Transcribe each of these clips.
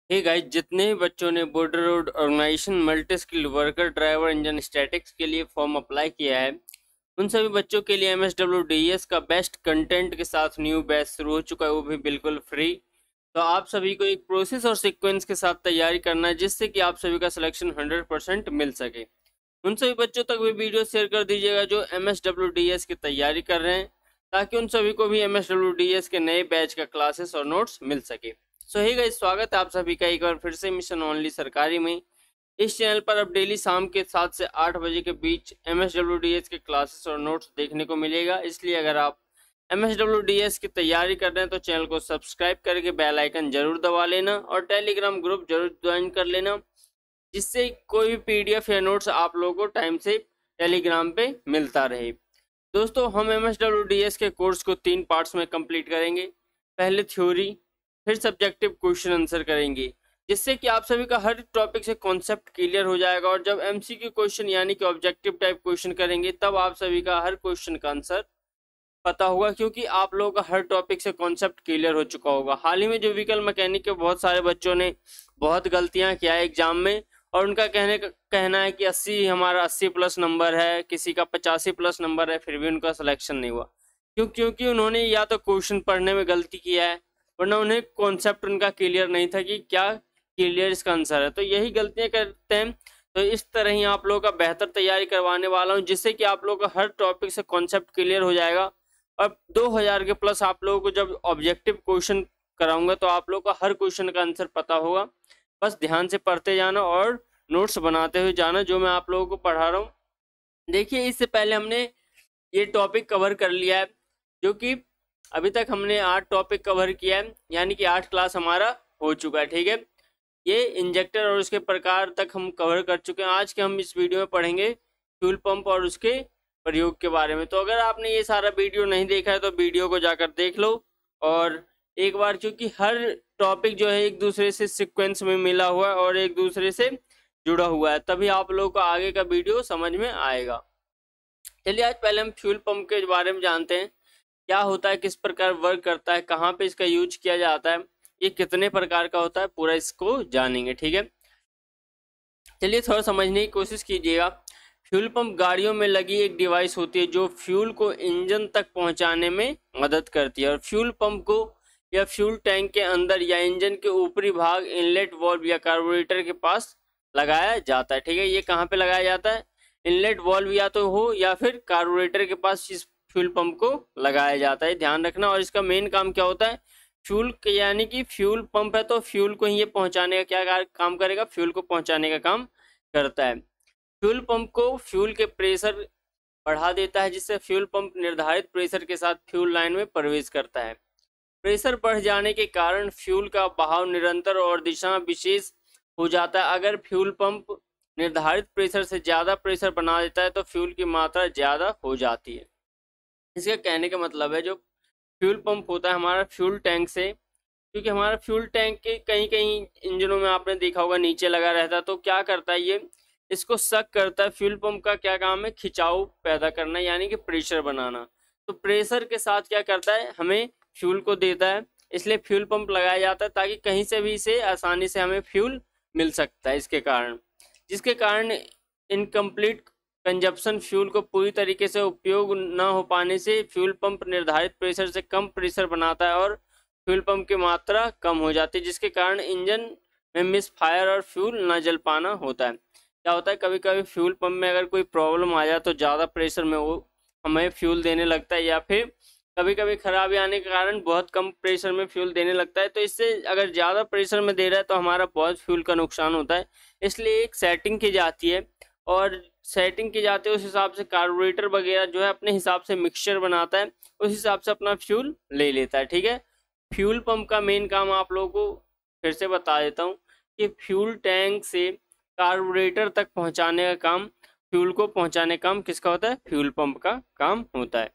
Hey guys, जितने भी बच्चों ने border road organisation multi skill worker driver engine statics के लिए फॉर्म अप्लाई किया है, उन सभी बच्चों के लिए MSWDES का बेस्ट कंटेंट के साथ न्यू बैच शुरू हो चुका है, वो भी बिल्कुल फ्री। तो आप सभी को एक प्रोसेस और सीक्वेंस के साथ तैयारी करना है, जिससे कि आप सभी का सिलेक्शन 100% मिल सके। उन सभी बच्चों तक भी वीडियो शेयर कर दीजिएगा जो MSWDES की तैयारी कर रहे हैं, ताकि उन सभी को भी MSWDES के नए बैच का क्लासेस और नोट्स मिल सके। सो हे गाइस, स्वागत है आप सभी का एक बार फिर से मिशन ओनली सरकारी में। इस चैनल पर अब डेली शाम के 7 से 8 बजे के बीच MSWDES के क्लासेस और नोट्स देखने को मिलेगा। इसलिए अगर आप MSWDES की तैयारी कर रहे हैं तो चैनल को सब्सक्राइब करके बेल आइकन जरूर दबा लेना और टेलीग्राम ग्रुप जरूर ज्वाइन कर लेना, जिससे कोई भी PDF या नोट्स आप लोगों को टाइम से टेलीग्राम पे मिलता रहे। दोस्तों, हम MSWDES के कोर्स को 3 पार्ट्स में कंप्लीट करेंगे। पहले थ्योरी, फिर सब्जेक्टिव क्वेश्चन आंसर करेंगे, जिससे कि आप सभी का हर टॉपिक से कॉन्सेप्ट क्लियर हो जाएगा। और जब MCQ क्वेश्चन यानी कि ऑब्जेक्टिव टाइप क्वेश्चन करेंगे, तब आप सभी का हर क्वेश्चन का आंसर पता होगा, क्योंकि आप लोगों का हर टॉपिक से कॉन्सेप्ट क्लियर हो चुका होगा। हाल ही में जो व्हीकल मैकेनिक के बहुत सारे बच्चों ने बहुत गलतियां किया है एग्जाम में, और उनका कहना है कि 80 हमारा 80 प्लस नंबर है, किसी का 85 प्लस नंबर है, फिर भी उनका सिलेक्शन नहीं हुआ। क्योंकि उन्होंने या तो क्वेश्चन पढ़ने में गलती किया है, वरना उन्हें कॉन्सेप्ट उनका क्लियर नहीं था कि क्या क्लियर इसका आंसर है। तो यही गलतियां करते हैं। तो इस तरह ही आप लोगों का बेहतर तैयारी करवाने वाला हूं, जिससे कि आप लोगों का हर टॉपिक से कॉन्सेप्ट क्लियर हो जाएगा। और 2000 के प्लस आप लोगों को जब ऑब्जेक्टिव क्वेश्चन कराऊंगा, तो आप लोगों का हर क्वेश्चन का आंसर पता होगा। बस ध्यान से पढ़ते जाना और नोट्स बनाते हुए जाना, जो मैं आप लोगों को पढ़ा रहा हूँ। देखिए, इससे पहले हमने ये टॉपिक कवर कर लिया है, जो कि अभी तक हमने 8 टॉपिक कवर किया है, यानी कि 8 क्लास हमारा हो चुका है। ठीक है, ये इंजेक्टर और उसके प्रकार तक हम कवर कर चुके हैं। आज के हम इस वीडियो में पढ़ेंगे फ्यूल पंप और उसके प्रयोग के बारे में। तो अगर आपने ये सारा वीडियो नहीं देखा है तो वीडियो को जाकर देख लो और एक बार, क्योंकि हर टॉपिक जो है एक दूसरे से सीक्वेंस में मिला हुआ है और एक दूसरे से जुड़ा हुआ है, तभी आप लोगों को आगे का वीडियो समझ में आएगा। चलिए, आज पहले हम फ्यूल पंप के बारे में जानते हैं। क्या होता है, किस प्रकार वर्क करता है, कहाँ पे इसका यूज किया जाता है, ये कितने प्रकार का होता है, पूरा इसको जानेंगे। ठीक है, चलिए थोड़ा समझने की कोशिश कीजिएगा। फ्यूल पंप गाड़ियों में लगी एक डिवाइस होती है जो फ्यूल को इंजन तक पहुंचाने में मदद करती है। और फ्यूल पंप को या फ्यूल टैंक के अंदर या इंजन के ऊपरी भाग इनलेट वाल्व या कार्बोरेटर के पास लगाया जाता है। ठीक है, ये कहाँ पे लगाया जाता है? इनलेट वाल्व या तो हो या फिर कार्बोरेटर के पास इस फ्यूल पंप को लगाया जाता है, ध्यान रखना। और इसका मेन काम क्या होता है? फ्यूल, यानी कि फ्यूल पंप है तो फ्यूल को ही ये पहुंचाने का क्या काम करेगा? फ्यूल को पहुंचाने का काम करता है। फ्यूल पंप को फ्यूल के प्रेशर बढ़ा देता है, जिससे फ्यूल पंप निर्धारित प्रेशर के साथ फ्यूल लाइन में प्रवेश करता है। प्रेशर बढ़ जाने के कारण फ्यूल का बहाव निरंतर और दिशा विशेष हो जाता है। अगर फ्यूल पंप निर्धारित प्रेशर से ज़्यादा प्रेशर बना देता है तो फ्यूल की मात्रा ज़्यादा हो जाती है। इसका कहने का मतलब है, जो फ्यूल पंप होता है हमारा फ्यूल टैंक से, क्योंकि हमारा फ्यूल टैंक के कहीं कहीं इंजनों में आपने देखा होगा नीचे लगा रहता है, तो क्या करता है ये, इसको सक करता है। फ्यूल पंप का क्या काम है? खिंचाव पैदा करना, यानी कि प्रेशर बनाना। तो प्रेशर के साथ क्या करता है? हमें फ्यूल को देता है। इसलिए फ्यूल पंप लगाया जाता है, ताकि कहीं से भी इसे आसानी से हमें फ्यूल मिल सकता है। इसके कारण, जिसके कारण इनकम्प्लीट कंजप्शन, फ्यूल को पूरी तरीके से उपयोग न हो पाने से फ्यूल पंप निर्धारित प्रेशर से कम प्रेशर बनाता है और फ्यूल पंप की मात्रा कम हो जाती है, जिसके कारण इंजन में मिस फायर और फ्यूल न जल पाना होता है। क्या होता है, कभी कभी फ्यूल पंप में अगर कोई प्रॉब्लम आ जाए तो ज़्यादा प्रेशर में वो हमें फ्यूल देने लगता है, या फिर कभी कभी खराबी आने के कारण बहुत कम प्रेशर में फ्यूल देने लगता है। तो इससे अगर ज़्यादा प्रेशर में दे रहा है तो हमारा बहुत फ्यूल का नुकसान होता है। इसलिए एक सेटिंग की जाती है, और सेटिंग की जाती है उस हिसाब से कार्बोरेटर वगैरह जो है अपने हिसाब से मिक्सचर बनाता है, उस हिसाब से अपना फ्यूल ले लेता है। ठीक है, फ्यूल पंप का मेन काम आप लोगों को फिर से बता देता हूँ कि फ्यूल टैंक से कार्बोरेटर तक पहुंचाने का काम, फ्यूल को पहुंचाने का काम किसका होता है? फ्यूल पंप का काम होता है।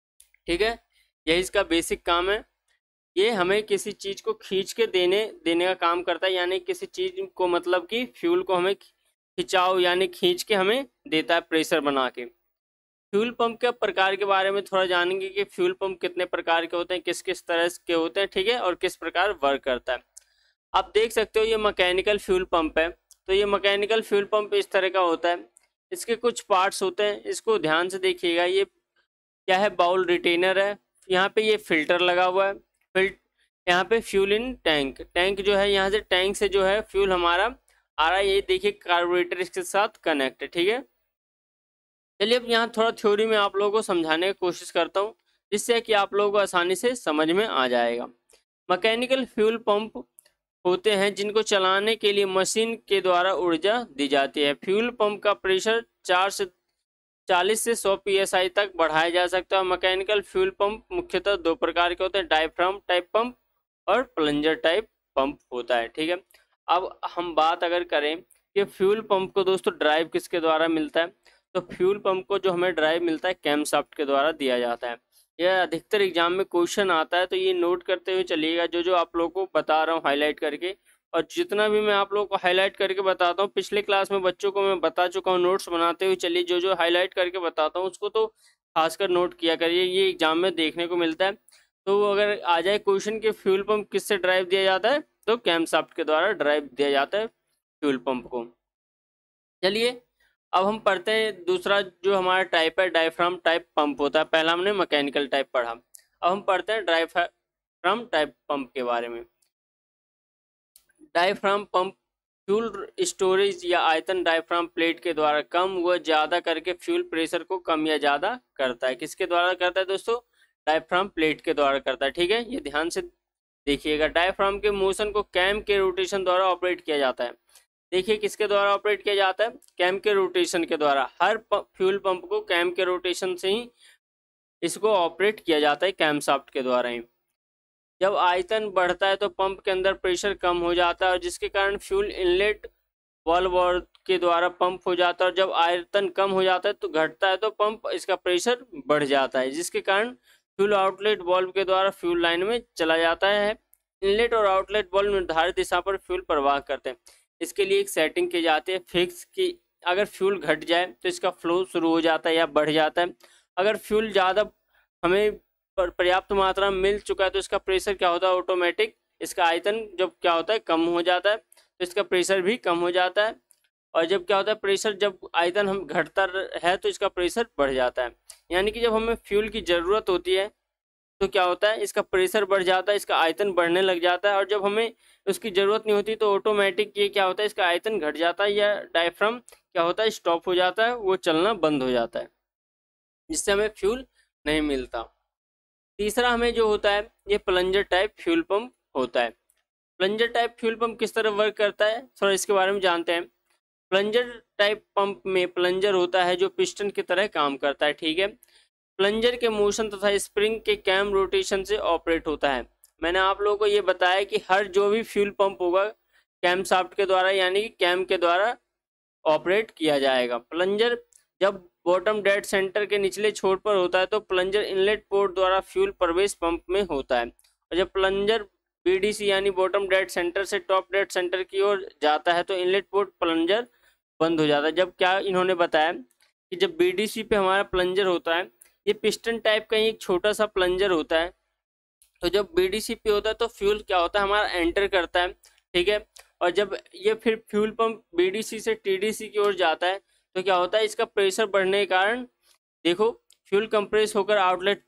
ठीक है, यही इसका बेसिक काम है। ये हमें किसी चीज़ को खींच के देने का काम करता है, यानी किसी चीज़ को, मतलब कि फ्यूल को हमें खिंचाव यानी खींच के हमें देता है प्रेशर बना के। फ्यूल पंप के प्रकार के बारे में थोड़ा जानेंगे कि फ्यूल पंप कितने प्रकार के होते हैं, किस किस तरह के होते हैं। ठीक है, और किस प्रकार वर्क करता है। आप देख सकते हो ये मैकेनिकल फ्यूल पंप है। तो ये मैकेनिकल फ्यूल पंप इस तरह का होता है। इसके कुछ पार्ट्स होते हैं, इसको ध्यान से देखिएगा। ये क्या है, बाउल रिटेनर है। यहाँ पे ये फिल्टर लगा हुआ है। यहाँ पे फ्यूल इन टैंक, टैंक जो है यहाँ से टैंक से जो है फ्यूल हमारा आ रहा है। ये देखिए कार्बोरेटर इसके साथ कनेक्ट है, ठीक है। चलिए अब यहाँ थोड़ा थ्योरी में आप लोगों को समझाने की कोशिश करता हूँ, जिससे कि आप लोगों को आसानी से समझ में आ जाएगा। मैकेनिकल फ्यूल पंप होते हैं जिनको चलाने के लिए मशीन के द्वारा ऊर्जा दी जाती है। फ्यूल पंप का प्रेशर 40 से 100 psi तक बढ़ाया जा सकता है। मैकेनिकल फ्यूल पंप मुख्यतः दो प्रकार के होते हैं, डायफ्राम टाइप पंप और प्लंजर टाइप पंप होता है, ठीक है। अब हम बात अगर करें कि फ्यूल पंप को दोस्तों ड्राइव किसके द्वारा मिलता है, तो फ्यूल पंप को जो हमें ड्राइव मिलता है कैमशाफ्ट के द्वारा दिया जाता है। यह अधिकतर एग्जाम में क्वेश्चन आता है, तो ये नोट करते हुए चलिएगा जो आप लोगों को बता रहा हूँ हाईलाइट करके। और जितना भी मैं आप लोगों को हाईलाइट करके बताता हूँ, पिछले क्लास में बच्चों को मैं बता चुका हूँ नोट्स बनाते हुए। चलिए जो हाईलाइट करके बताता हूँ उसको तो खासकर नोट किया करिए, ये एग्जाम में देखने को मिलता है। तो अगर आ जाए क्वेश्चन कि फ्यूल पंप किससे ड्राइव दिया जाता है, तो कैमशाफ्ट के द्वारा ड्राइव दिया जाता है फ्यूल पंप को। चलिए अब हम पढ़ते हैं दूसरा जो हमारा टाइप है, डायफ्राम टाइप पंप होता है। पहला हमने मैकेनिकल टाइप पढ़ा, अब हम पढ़ते हैं डायफ्राम टाइप पंप के बारे में। डायफ्राम पंप फ्यूल स्टोरेज या आयतन डायफ्राम प्लेट के द्वारा कम व ज्यादा करके फ्यूल प्रेशर को कम या ज्यादा करता है। किसके द्वारा करता है दोस्तों, डायफ्राम प्लेट के द्वारा करता है, ठीक है। ये ध्यान से देखिएगा। डायफ्राम के मोशन को कैम के रोटेशन द्वारा ऑपरेट किया जाता है। देखिए किसके द्वारा ऑपरेट किया जाता है, कैम के रोटेशन के द्वारा। हर फ्यूल पंप को कैम के रोटेशन से ही इसको ऑपरेट किया जाता है, कैमशाफ्ट के द्वारा ही। जब आयतन बढ़ता है तो पंप के अंदर प्रेशर कम हो जाता है और जिसके कारण फ्यूल इनलेट वाल्व के द्वारा पंप हो जाता है। और जब आयतन कम हो जाता है तो घटता है तो पंप इसका प्रेशर बढ़ जाता है, जिसके कारण फ्यूल आउटलेट वाल्व के द्वारा फ्यूल लाइन में चला जाता है। इनलेट और आउटलेट वाल्व निर्धारित दिशा पर फ्यूल प्रवाह करते हैं। इसके लिए एक सेटिंग की जाती है फिक्स की, अगर फ्यूल घट जाए तो इसका फ्लो शुरू हो जाता है या बढ़ जाता है। अगर फ्यूल ज़्यादा हमें पर्याप्त मात्रा में मिल चुका है तो इसका प्रेशर क्या होता है, ऑटोमेटिक इसका आयतन जब क्या होता है कम हो जाता है तो इसका प्रेशर भी कम हो जाता है। और जब क्या होता है प्रेशर, जब आयतन हम घटता है तो इसका प्रेशर बढ़ जाता है। यानी कि जब हमें फ्यूल की ज़रूरत होती है तो क्या होता है, इसका प्रेशर बढ़ जाता है, इसका आयतन बढ़ने लग जाता है। और जब हमें उसकी ज़रूरत नहीं होती तो ऑटोमेटिक ये क्या होता है, इसका आयतन घट जाता है या डायफ्राम क्या होता है स्टॉप हो जाता है, वो चलना बंद हो जाता है, जिससे हमें फ्यूल नहीं मिलता। तीसरा हमें जो होता है ये प्लंजर टाइप फ्यूल पंप होता है। प्लंजर टाइप फ्यूल पंप किस तरह वर्क करता है, थोड़ा इसके बारे में जानते हैं। प्लंजर टाइप पंप में प्लंजर होता है जो पिस्टन की तरह काम करता है, ठीक है। प्लंजर के मोशन तथा स्प्रिंग के कैम रोटेशन से ऑपरेट होता है। मैंने आप लोगों को ये बताया कि हर जो भी फ्यूल पंप होगा कैम शाफ्ट के द्वारा यानी कि कैम के द्वारा ऑपरेट किया जाएगा। प्लंजर जब बॉटम डेड सेंटर के निचले छोर पर होता है तो प्लंजर इनलेट पोर्ट द्वारा फ्यूल प्रवेश पंप में होता है। और जब प्लंजर बीडीसी यानी बॉटम डेड सेंटर से टॉप डेड सेंटर की ओर जाता है तो इनलेट पोर्ट प्लंजर बंद हो जाता है। जब क्या इन्होंने बताया कि जब बीडीसी पे हमारा प्लंजर होता है, ये पिस्टन टाइप का एक छोटा सा प्लंजर होता है, तो जब बीडीसी पे होता है तो फ्यूल क्या होता है हमारा एंटर करता है, ठीक है। और जब ये फिर फ्यूल पंप बीडीसी से टीडीसी की ओर जाता है तो क्या होता है, इसका प्रेशर बढ़ने के कारण देखो फ्यूल कंप्रेस होकर आउटलेट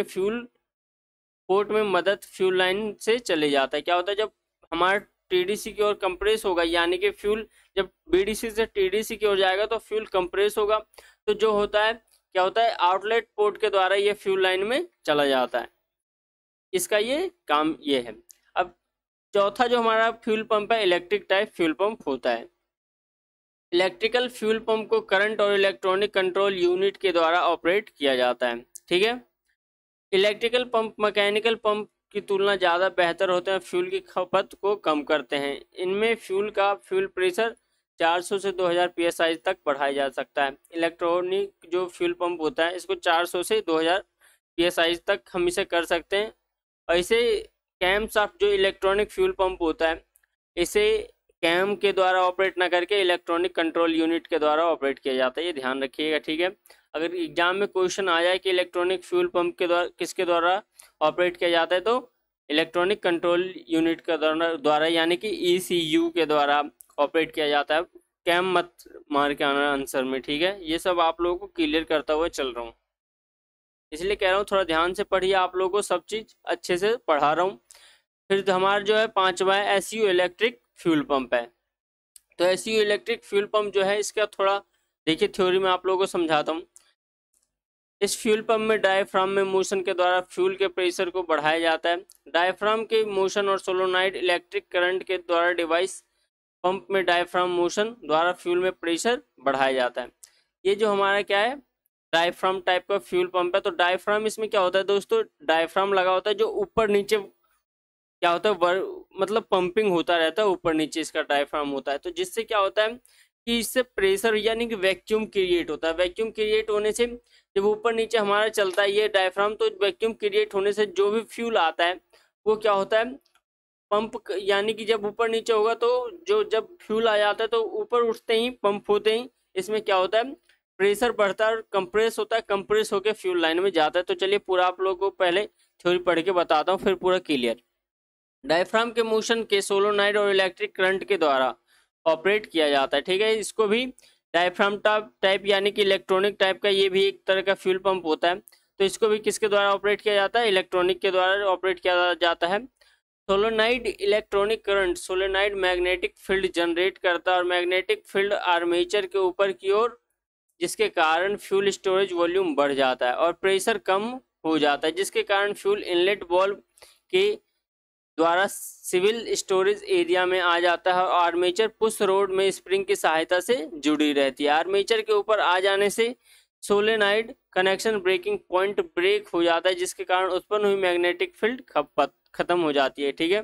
पोर्ट में मदद फ्यूल लाइन से चले जाता है। क्या होता है जब हमारा टीडीसी की ओर कंप्रेस होगा यानी कि फ्यूल जब बीडीसी से टीडीसी की ओर जाएगा तो फ्यूल कंप्रेस होगा, तो जो होता है क्या होता है आउटलेट पोर्ट के द्वारा ये फ्यूल लाइन में चला जाता है। इसका ये काम ये है। अब चौथा जो हमारा फ्यूल पंप है इलेक्ट्रिक टाइप फ्यूल पंप होता है। इलेक्ट्रिकल फ्यूल पंप को करंट और इलेक्ट्रॉनिक कंट्रोल यूनिट के द्वारा ऑपरेट किया जाता है, ठीक है। इलेक्ट्रिकल पंप मैकेनिकल पंप की तुलना ज़्यादा बेहतर होते हैं, फ्यूल की खपत को कम करते हैं। इनमें फ्यूल प्रेशर 400 से 2000 psi तक बढ़ाया जा सकता है। इलेक्ट्रॉनिक जो फ्यूल पंप होता है इसको 400 से 2000 psi तक हम इसे कर सकते हैं। और इसे कैम शाफ्ट जो इलेक्ट्रॉनिक फ्यूल पंप होता है इसे कैम के द्वारा ऑपरेट ना करके इलेक्ट्रॉनिक कंट्रोल यूनिट के द्वारा ऑपरेट किया जाता है, ये ध्यान रखिएगा, ठीक है। अगर एग्जाम में क्वेश्चन आ जाए कि इलेक्ट्रॉनिक फ्यूल पंप के द्वारा किसके द्वारा ऑपरेट किया जाता है तो इलेक्ट्रॉनिक कंट्रोल यूनिट का द्वारा यानी कि ECU के द्वारा ऑपरेट किया जाता है। कैम मत मार के आना आंसर में, ठीक है। ये सब आप लोगों को क्लियर करता हुआ चल रहा हूँ, इसलिए कह रहा हूँ थोड़ा ध्यान से पढ़िए, आप लोगों को सब चीज़ अच्छे से पढ़ा रहा हूँ। फिर हमारा जो है 5वां है SU इलेक्ट्रिक फ्यूल पंप है। तो SU इलेक्ट्रिक फ्यूल पंप जो है इसका थोड़ा देखिए थ्योरी में आप लोगों को समझाता हूँ। इस फ्यूल पंप में डायफ्राम में मोशन के द्वारा फ्यूल के प्रेशर को बढ़ाया जाता है। डायफ्राम के मोशन और सोलोनाइड इलेक्ट्रिक करंट के द्वारा डिवाइस पंप में डायफ्राम मोशन द्वारा फ्यूल में प्रेशर बढ़ाया जाता है। ये जो हमारा क्या है डायफ्राम टाइप का फ्यूल पंप है। तो डायफ्राम इसमें क्या होता है दोस्तों, डायफ्राम लगा होता है जो ऊपर नीचे क्या होता है मतलब पंपिंग होता रहता है, ऊपर नीचे इसका डायफ्राम होता है। तो जिससे क्या होता है कि इससे प्रेशर यानी कि वैक्यूम क्रिएट होता है। वैक्यूम क्रिएट होने से जब ऊपर नीचे हमारा चलता है ये डायफ्राम, तो वैक्यूम क्रिएट होने से जो भी फ्यूल आता है वो क्या होता है पंप, यानी कि जब ऊपर नीचे होगा तो जब फ्यूल आ जाता है तो ऊपर उठते ही पंप होते ही इसमें क्या होता है प्रेशर बढ़ता है और कंप्रेस होता है, कंप्रेस होकर फ्यूल लाइन में जाता है। तो चलिए पूरा आप लोगों को पहले थ्योरी पढ़ के बताता हूँ फिर पूरा क्लियर। डायफ्राम के मोशन के सोलोनाइड और इलेक्ट्रिक करंट के द्वारा ऑपरेट किया जाता है, ठीक है। इसको भी डायफ्राम टाइप यानी कि इलेक्ट्रॉनिक टाइप का ये भी एक तरह का फ्यूल पंप होता है। तो इसको भी किसके द्वारा ऑपरेट किया जाता है, इलेक्ट्रॉनिक के द्वारा ऑपरेट किया जाता है। Solenoid electronic current, solenoid magnetic field generate करता है और मैग्नेटिक फील्ड आर्मेचर के ऊपर की ओर, जिसके कारण फ्यूल स्टोरेज वॉल्यूम बढ़ जाता है और प्रेशर कम हो जाता है, जिसके कारण फ्यूल इनलेट वाल्व के द्वारा सिविल स्टोरेज एरिया में आ जाता है और आर्मेचर पुश रोड में स्प्रिंग की सहायता से जुड़ी रहती है। आर्मेचर के ऊपर आ जाने से solenoid connection breaking point break हो जाता है, जिसके कारण उत्पन्न हुई मैग्नेटिक फील्ड खत्म हो जाती है, ठीक है।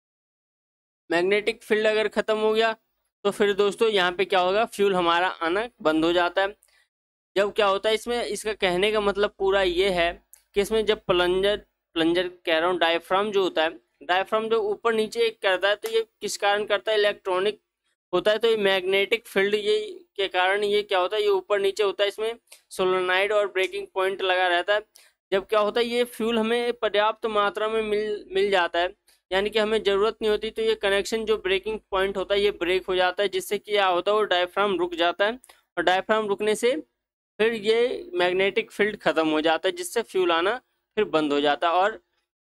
मैग्नेटिक फील्ड अगर खत्म हो गया तो फिर दोस्तों यहाँ पे क्या होगा, फ्यूल हमारा आना बंद हो जाता है। जब क्या होता है इसमें, इसका कहने का मतलब पूरा ये है कि इसमें जब प्लंजर कह रहा हूँ डायफ्राम जो होता है, डायफ्राम जो ऊपर नीचे करता है तो ये किस कारण करता है, इलेक्ट्रॉनिक होता है। तो ये मैग्नेटिक फील्ड ये के कारण ये क्या होता है, ये ऊपर नीचे होता है, इसमें सोलोनाइड और ब्रेकिंग पॉइंट लगा रहता है। जब क्या होता है ये फ्यूल हमें पर्याप्त मात्रा में मिल जाता है, यानी कि हमें ज़रूरत नहीं होती, तो ये कनेक्शन जो ब्रेकिंग पॉइंट होता है ये ब्रेक हो जाता है, जिससे कि क्या होता है वो डायफ्राम रुक जाता है और डायफ्राम रुकने से फिर ये मैग्नेटिक फील्ड खत्म हो जाता है, जिससे फ्यूल आना फिर बंद हो जाता है। और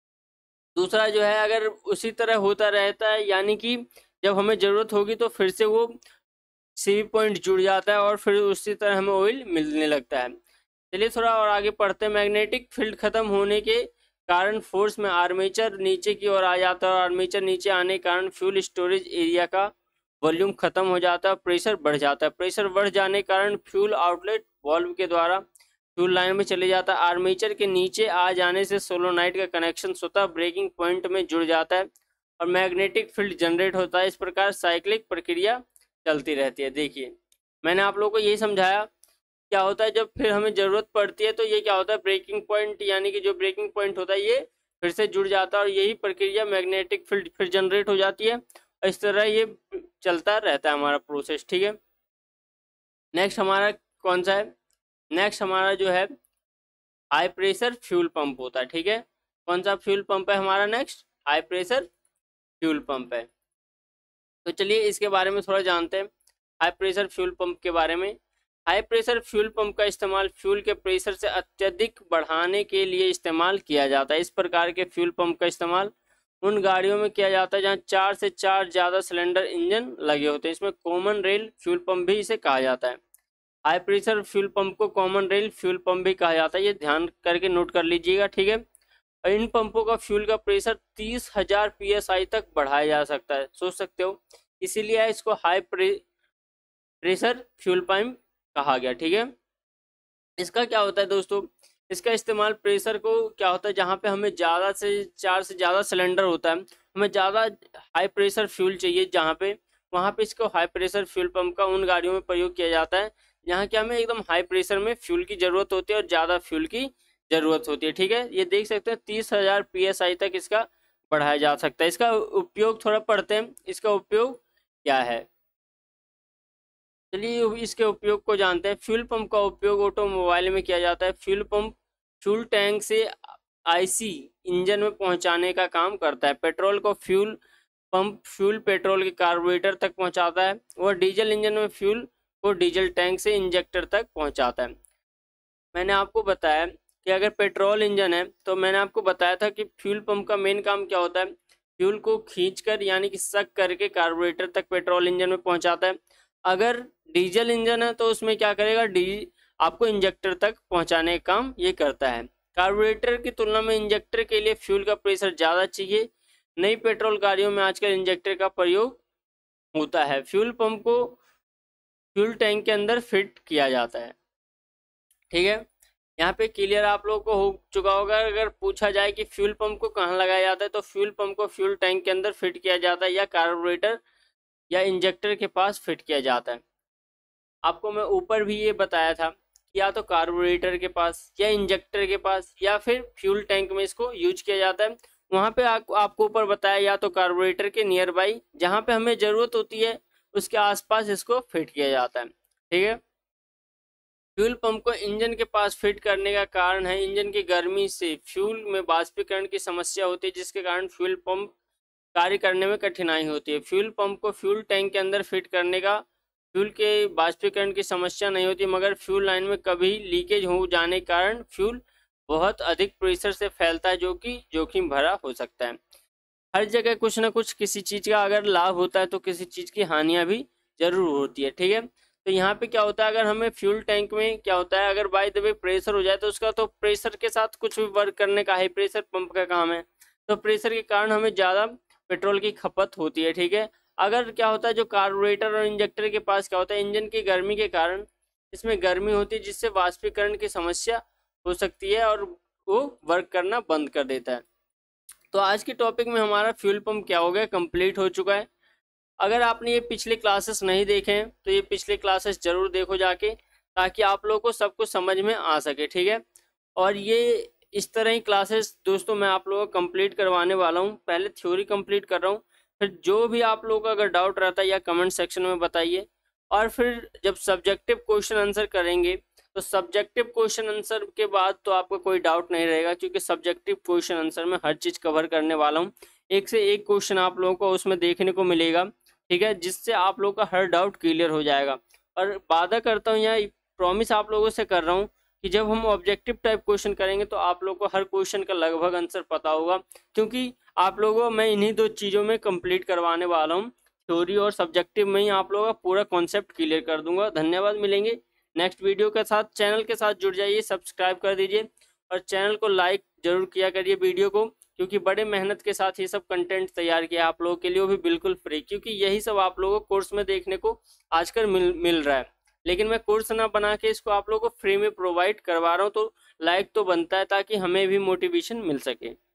दूसरा जो है अगर उसी तरह होता रहता है, यानी कि जब हमें ज़रूरत होगी तो फिर से वो सीवी पॉइंट जुड़ जाता है और फिर उसी तरह हमें ऑयल मिलने लगता है। चलिए थोड़ा और आगे पढ़ते हैं। मैग्नेटिक फील्ड खत्म होने के कारण फोर्स में आर्मेचर नीचे की ओर आ जाता है और आर्मेचर नीचे आने के कारण फ्यूल स्टोरेज एरिया का वॉल्यूम खत्म हो जाता है, प्रेशर बढ़ जाता है। प्रेशर बढ़ जाने के कारण फ्यूल आउटलेट वाल्व के द्वारा फ्यूल लाइन में चले जाता है। आर्मेचर के नीचे आ जाने से सोलोनाइड का कनेक्शन स्वतः ब्रेकिंग पॉइंट में जुड़ जाता है और मैग्नेटिक फील्ड जनरेट होता है। इस प्रकार साइक्लिक प्रक्रिया चलती रहती है। देखिए मैंने आप लोगों को यही समझाया क्या होता है जब फिर हमें ज़रूरत पड़ती है तो ये क्या होता है ब्रेकिंग पॉइंट, यानी कि जो ब्रेकिंग पॉइंट होता है ये फिर से जुड़ जाता है और यही प्रक्रिया मैग्नेटिक फील्ड फिर जनरेट हो जाती है और इस तरह ये चलता रहता है हमारा प्रोसेस, ठीक है। नेक्स्ट हमारा कौन सा है, नेक्स्ट हमारा जो है हाई प्रेशर फ्यूल पंप होता है, ठीक है। कौन सा फ्यूल पंप है हमारा next, high pressure fuel pump है। तो चलिए इसके बारे में थोड़ा जानते हैं, हाई प्रेशर फ्यूल पंप के बारे में। हाई प्रेशर फ्यूल पंप का इस्तेमाल फ्यूल के प्रेशर से अत्यधिक बढ़ाने के लिए इस्तेमाल किया जाता है। इस प्रकार के फ्यूल पंप का इस्तेमाल उन गाड़ियों में किया जाता है जहां 4 से 4 ज़्यादा सिलेंडर इंजन लगे होते हैं। इसमें कॉमन रेल फ्यूल पंप भी इसे कहा जाता है। हाई प्रेशर फ्यूल पंप को कॉमन रेल फ्यूल पंप भी कहा जाता है, ये ध्यान करके नोट कर लीजिएगा, ठीक है। और इन पंपों का फ्यूल का प्रेशर 30,000 PSI तक बढ़ाया जा सकता है, सोच सकते हो, इसीलिए इसको हाई प्रेशर फ्यूल पंप कहा गया, ठीक है। इसका क्या होता है दोस्तों, इसका इस्तेमाल प्रेशर को क्या होता है जहाँ पे हमें ज़्यादा से 4 से ज़्यादा सिलेंडर होता है, हमें ज़्यादा हाई प्रेशर फ्यूल चाहिए जहाँ पे, वहाँ पे इसको हाई प्रेशर फ्यूल पंप का उन गाड़ियों में प्रयोग किया जाता है जहाँ क्या हमें एकदम हाई प्रेशर में फ्यूल की ज़रूरत होती है और ज़्यादा फ्यूल की ज़रूरत होती है, ठीक है। ये देख सकते हैं 30,000 PSI तक इसका बढ़ाया जा सकता है। इसका उपयोग थोड़ा पढ़ते हैं, इसका उपयोग क्या है। चलिए इसके उपयोग को जानते हैं। फ्यूल पंप का उपयोग ऑटोमोबाइल में किया जाता है। फ्यूल पंप फ्यूल टैंक से आईसी इंजन में पहुंचाने का काम करता है। पेट्रोल को फ्यूल पंप फ्यूल पेट्रोल के कार्बोरेटर तक पहुंचाता है, और डीजल इंजन में फ्यूल को डीजल टैंक से इंजेक्टर तक पहुंचाता है। मैंने आपको बताया कि अगर पेट्रोल इंजन है तो मैंने आपको बताया था कि फ्यूल पंप का मेन काम क्या होता है, फ्यूल को खींचकर यानी कि सक करके कार्बोरेटर तक पेट्रोल इंजन में पहुंचाता है। अगर डीजल इंजन है तो उसमें क्या करेगा, आपको इंजेक्टर तक पहुंचाने का काम ये करता है। कार्बोरेटर की तुलना में इंजेक्टर के लिए फ्यूल का प्रेशर ज़्यादा चाहिए। नई पेट्रोल गाड़ियों में आजकल इंजेक्टर का प्रयोग होता है। फ्यूल पंप को फ्यूल टैंक के अंदर फिट किया जाता है। ठीक है, यहाँ पे क्लियर आप लोगों को हो चुका होगा। अगर पूछा जाए कि फ्यूल पंप को कहाँ लगाया जाता है, तो फ्यूल पंप को फ्यूल टैंक के अंदर फिट किया जाता है, या कार्बोरेटर या इंजेक्टर के पास फिट किया जाता है। आपको मैं ऊपर भी ये बताया था कि या तो कार्बोरेटर के पास या इंजेक्टर के पास या फिर फ्यूल टैंक में इसको यूज किया जाता है। वहाँ पे आपको ऊपर बताया या तो कार्बोरेटर के नियर बाई, जहाँ पे हमें ज़रूरत होती है उसके आसपास इसको फिट किया जाता है। ठीक है, फ्यूल पंप को इंजन के पास फिट करने का कारण है इंजन की गर्मी से फ्यूल में वाष्पीकरण की समस्या होती है, जिसके कारण फ्यूल पंप कार्य करने में कठिनाई होती है। फ्यूल पंप को फ्यूल टैंक के अंदर फिट करने का फ्यूल के वाष्पीकरण की समस्या नहीं होती, मगर फ्यूल लाइन में कभी लीकेज हो जाने के कारण फ्यूल बहुत अधिक प्रेशर से फैलता है, जो कि जोखिम भरा हो सकता है। हर जगह कुछ ना कुछ किसी चीज़ का अगर लाभ होता है तो किसी चीज़ की हानियाँ भी जरूर होती है। ठीक है, तो यहाँ पे क्या होता है, अगर हमें फ्यूल टैंक में क्या होता है, अगर बाय द वे प्रेशर हो जाए तो उसका तो प्रेशर के साथ कुछ भी वर्क करने का हाई प्रेशर पंप का काम है, तो प्रेशर के कारण हमें ज़्यादा पेट्रोल की खपत होती है। ठीक है, अगर क्या होता है, जो कार्बोरेटर और इंजेक्टर के पास क्या होता है, इंजन की गर्मी के कारण इसमें गर्मी होती है, जिससे वाष्पीकरण की समस्या हो सकती है और वो वर्क करना बंद कर देता है। तो आज के टॉपिक में हमारा फ्यूल पंप क्या हो गया, कंप्लीट हो चुका है। अगर आपने ये पिछले क्लासेस नहीं देखे हैं तो ये पिछले क्लासेस जरूर देखो जाके, ताकि आप लोगों को सब कुछ समझ में आ सके। ठीक है, और ये इस तरह ही क्लासेस दोस्तों मैं आप लोगों को कंप्लीट करवाने वाला हूँ। पहले थ्योरी कंप्लीट कर रहा हूँ, फिर जो भी आप लोगों का अगर डाउट रहता है या कमेंट सेक्शन में बताइए, और फिर जब सब्जेक्टिव क्वेश्चन आंसर करेंगे तो सब्जेक्टिव क्वेश्चन आंसर के बाद तो आपको कोई डाउट नहीं रहेगा, क्योंकि सब्जेक्टिव क्वेश्चन आंसर में हर चीज़ कवर करने वाला हूँ। एक से एक क्वेश्चन आप लोगों को उसमें देखने को मिलेगा। ठीक है, जिससे आप लोगों का हर डाउट क्लियर हो जाएगा। और वादा करता हूँ, यहाँ प्रॉमिस आप लोगों से कर रहा हूँ कि जब हम ऑब्जेक्टिव टाइप क्वेश्चन करेंगे तो आप लोगों को हर क्वेश्चन का लगभग आंसर पता होगा, क्योंकि आप लोगों को मैं इन्हीं दो चीज़ों में कंप्लीट करवाने वाला हूँ। थ्योरी और सब्जेक्टिव में ही आप लोगों का पूरा कॉन्सेप्ट क्लियर कर दूंगा। धन्यवाद, मिलेंगे नेक्स्ट वीडियो के साथ। चैनल के साथ जुड़ जाइए, सब्सक्राइब कर दीजिए और चैनल को लाइक जरूर किया करिए वीडियो को, क्योंकि बड़े मेहनत के साथ ये सब कंटेंट तैयार किया आप लोगों के लिए, वो भी बिल्कुल फ्री, क्योंकि यही सब आप लोगों को कोर्स में देखने को आजकल मिल रहा है। लेकिन मैं कोर्स ना बना के इसको आप लोगों को फ्री में प्रोवाइड करवा रहा हूँ, तो लाइक तो बनता है ताकि हमें भी मोटिवेशन मिल सके।